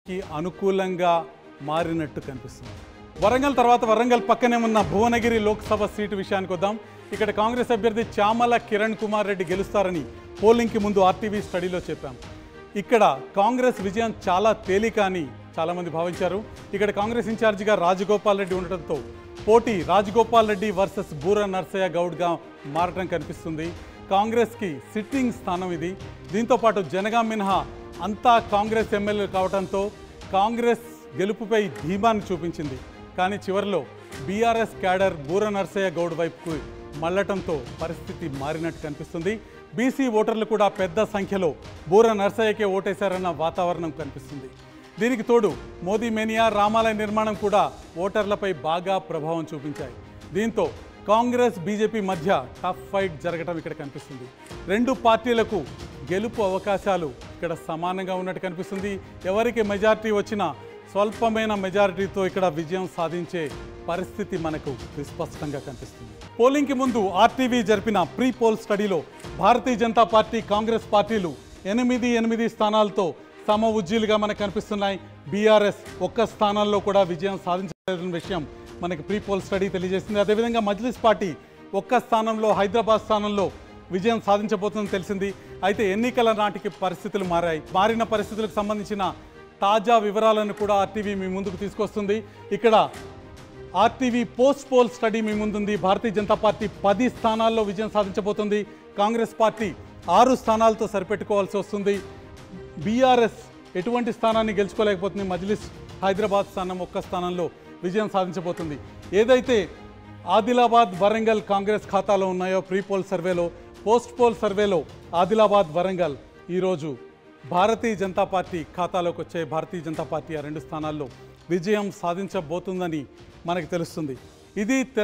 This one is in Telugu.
కి అనుకూలంగా మారినట్టు కనిపిస్తుంది. వరంగల్ తర్వాత వరంగల్ పక్కనే ఉన్న భువనగిరి లోక్సభ సీటు విషయానికి వద్దాం. ఇక్కడ కాంగ్రెస్ అభ్యర్థి చామల కిరణ్ కుమార్ రెడ్డి గెలుస్తారని పోలింగ్కి ముందు ఆర్టీవీ స్టడీలో చెప్పాం. ఇక్కడ కాంగ్రెస్ విజయం చాలా తేలిక అని చాలామంది భావించారు. ఇక్కడ కాంగ్రెస్ ఇన్ఛార్జిగా రాజగోపాల్ రెడ్డి ఉండటంతో పోటీ రాజగోపాల్ రెడ్డి వర్సెస్ బూర నర్సయ్య గౌడ్గా మారటం కనిపిస్తుంది. కాంగ్రెస్కి సిట్టింగ్ స్థానం ఇది. దీంతోపాటు జనగాం మినహా అంతా కాంగ్రెస్ ఎమ్మెల్యేలు కావడంతో కాంగ్రెస్ గెలుపుపై ధీమాన్ని చూపించింది. కానీ చివరిలో బీఆర్ఎస్ క్యాడర్ బూర నర్సయ్య గౌడ్ వైపుకు మళ్లటంతో పరిస్థితి మారినట్టు కనిపిస్తుంది. బీసీ ఓటర్లు కూడా పెద్ద సంఖ్యలో బూర నర్సయ్యకే ఓటేశారన్న వాతావరణం కనిపిస్తుంది. దీనికి తోడు మోదీ మేనియా రామాలయ నిర్మాణం కూడా ఓటర్లపై బాగా ప్రభావం చూపించాయి. దీంతో కాంగ్రెస్ బీజేపీ మధ్య టఫ్ ఫైట్ జరగడం ఇక్కడ కనిపిస్తుంది. రెండు పార్టీలకు గెలుపు అవకాశాలు ఇక్కడ సమానంగా ఉన్నట్టు కనిపిస్తుంది. ఎవరికి మెజారిటీ వచ్చినా స్వల్పమైన మెజారిటీతో ఇక్కడ విజయం సాధించే పరిస్థితి మనకు విస్పష్టంగా కనిపిస్తుంది. పోలింగ్కి ముందు ఆర్టీవీ జరిపిన ప్రీ పోల్ స్టడీలో భారతీయ జనతా పార్టీ కాంగ్రెస్ పార్టీలు 8 స్థానాలతో సమ ఉజ్జీలుగా మనకు కనిపిస్తున్నాయి. బీఆర్ఎస్ ఒక్క స్థానాల్లో కూడా విజయం సాధించలేదన్న విషయం మనకి ప్రీ పోల్ స్టడీ తెలియజేసింది. అదేవిధంగా మజ్లిస్ పార్టీ ఒక్క స్థానంలో హైదరాబాద్ స్థానంలో విజయం సాధించబోతుందని తెలిసింది. అయితే ఎన్నికల నాటికి పరిస్థితులు మారాయి. మారిన పరిస్థితులకు సంబంధించిన తాజా వివరాలను కూడా ఆర్టీవీ మీ ముందుకు తీసుకొస్తుంది. ఇక్కడ ఆర్టీవీ పోస్ట్ పోల్ స్టడీ మీ ముందుంది. భారతీయ జనతా పార్టీ 10 స్థానాల్లో విజయం సాధించబోతుంది. కాంగ్రెస్ పార్టీ 6 స్థానాలతో సరిపెట్టుకోవాల్సి వస్తుంది. బీఆర్ఎస్ ఎటువంటి స్థానాన్ని గెలుచుకోలేకపోతుంది. మజ్లిస్ హైదరాబాద్ స్థానం ఒక్క స్థానంలో విజయం సాధించబోతుంది. ఏదైతే ఆదిలాబాద్ వరంగల్ కాంగ్రెస్ ఖాతాలో ఉన్నాయో ప్రీ పోల్ సర్వేలో, పోస్ట్ పోల్ సర్వేలో ఆదిలాబాద్ వరంగల్ ఈరోజు భారతీయ జనతా పార్టీ ఖాతాలోకి వచ్చే భారతీయ జనతా పార్టీ ఆ 2 స్థానాల్లో విజయం సాధించబోతుందని మనకు తెలుస్తుంది. ఇది